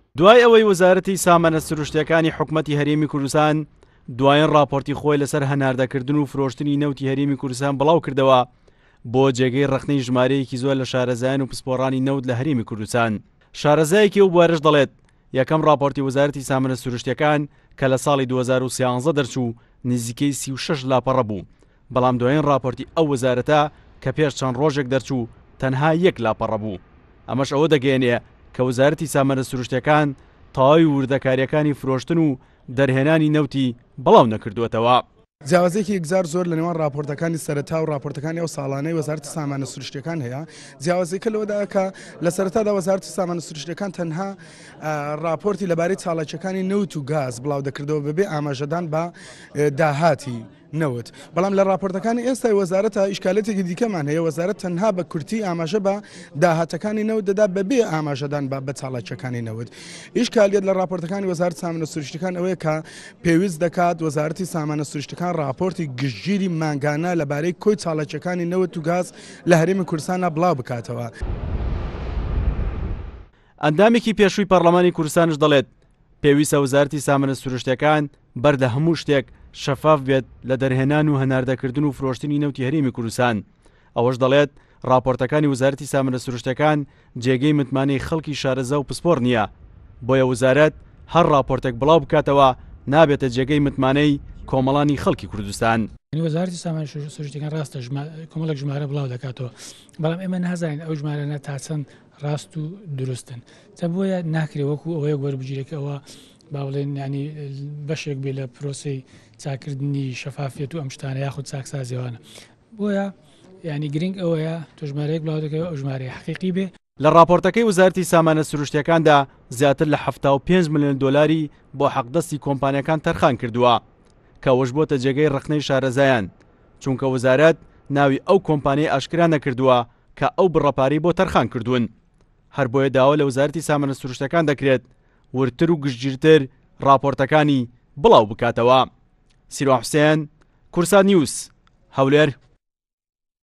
دوای ئەوەی وەزارەتی سامانە سروشتیەکانی حکومەتی هەرێمی کوردستان دوایین راپۆرتی خۆی لەسەر هەناردەکردن و فرۆشتنی نەوتی هەرێمی کوردستان بڵاو کردەوە بۆ جێگەی ڕخنەی ژمارەیەکی زۆر لە شارەزایان و پسپۆڕانی نەوت لە هەرێمی کوردستان. شارەزایەکی و بوارش دەڵێت یەکەم راپۆرتی وەزارەتی سامانە سروشتیەکان کە لە ساڵی 2013 دەرچوو نزیکەی 36 لاپەڕە بوو، بەڵام دوایین راپۆرتی ئەو وەزارەتە کە پێش چەند ڕۆژێک دەرچوو تەنها 1 لاپەڕە بوو. ئەمەش ئەوە دەگەێنێ کە وەزارەتی سامانە سروشتیەکان تەواوی وردەکاریەکانی فرۆشتن و دەرهێنانی نەوتی بەڵاو نەکردووەتەوە. جیاوازێکی یەکجار زۆر لە نێوان راپۆرتەکانی سەرەتا و راپۆرتەکانی ئەو ساڵانەی وەزارەتی سامانە سروشتیەکان هەیە. جیاوازێکە لەوەدا کە لە سەرەتادا وەزارەتی سامانە سروشتیەکان تەنها راپۆرتی لەبارەی چالاکیەکانی نەوت و گاز بڵاو دەکردەوە بەبێ ئاماژەدان بە داهاتی نەوت. بەڵام لە راپۆرتەکانی ئێستای وەزارەتە ئیشکالەتێکی دیکەمان هەیە، وەزارەت تەنها بە کورتی ئاماژە بە داهاتەکانی نەوت دەدا بەبێ ئاماژەدان بە چالاکیەکانی نەوت. ئیشکالیت لە راپۆرتەکانی وەزارەتی سامانە سروشتیەکان ئەوەیە کە پێویست دەکات وەزارەتی سامانە سروشتیەکان راپۆرتی گشتگیری مانگانە لەبارەی کۆی چالاکیەکانی نەوت و گاز لە هەرێمی کوردستانە بڵاو بکاتەوە. ئەندامێکی پێشووی پەرلەمانی کوردستانش دەڵێت پێویستە وەزارەتی سامانە سروشتیەکان بەردە هەموو شتێک شەفاف بێت لە دەرهێنان و هەناردەکردن و فرۆشتنی نەوتی هەرێمی کوردستان. ئەوەش دەڵێت راپۆرتەکانی وەزارەتی سامانە سروشتیەکان جێگەی متمانەی خەڵکی شارەزا و پسپۆڕ نییە، بۆیە وەزارەت هەر راپۆرتێک بڵاو بکاتەوە نابێتە جێگەی متمانەی کۆمەڵانی خەڵکی کوردستان. وەزارەتی سامانە سروشتیەکان ڕاستە کۆمەڵێک ژمارە بڵاو دەکاتەوە، بەڵام ئێمە نازانین ئەو ژمارەنە تا چەند ڕاست و دروستن. تا بۆیە ناکرێ وەکو ئەوەیە وەربگیرێکە ئەوە با بڵێن ینی بەشێک بێ لە پرۆسی چاکردنی شەفافیەت و ئەم شتانە یاخود چاکسازیەوەنە. بۆیە ینی گرنگ ئەوەیە تۆ ژمارەیەک بڵاو دەکەوە ئەو ژمارەیە حەقیقی بێ. لە راپۆرتەکەی وەزارەتی سامانە سروشتیەکاندا زیاتر لە 75 ملیۆن دۆلاری بۆ حەقدەستی کۆمپانیەکان تەرخان کردووە کە وەش بۆتە جێگەی ڕخنەی شارەزایان، چونکە وەزارەت ناوی ئەو کۆمپانیای ئاشکرا نەکردووە کە ئەو بڕەپاری بۆ تەرخان کردوون. هەر بۆیە داوا لە وەزارەتی سامانە سروشتیەکان دەکرێت ورتر و گشتگیرتر راپۆرتەکانی بڵاو بکاتەوە. سیروان حوسێن، کورسان نیوز، هەولێر.